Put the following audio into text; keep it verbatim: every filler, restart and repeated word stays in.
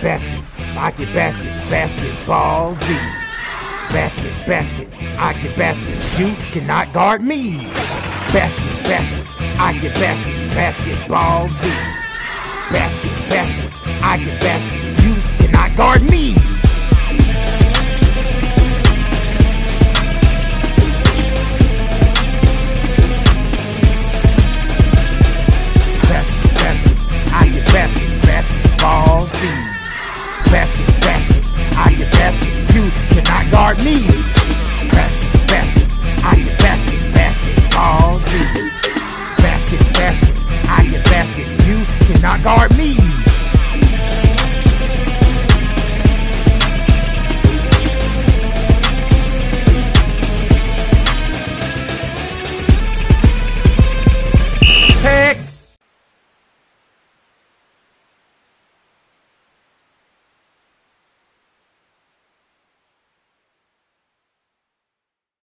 basket, I get baskets, basketball Z. Basket, basket, I get baskets, you cannot guard me. Basket, basket, I get baskets, basketball Z. Basket, basket, I get baskets, you cannot guard me. Basket, basket, I get baskets, basketball Z. Basket, basket, I get baskets, you cannot guard me. Basket, basket, I get baskets, basketball Z. Basket, basket, I get baskets, you cannot guard me.